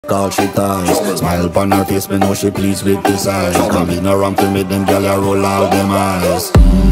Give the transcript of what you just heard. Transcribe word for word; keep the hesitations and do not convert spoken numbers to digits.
all she ties. Smile upon her face, me know she pleased with this eyes. Come in around to make them gyal a roll out them eyes.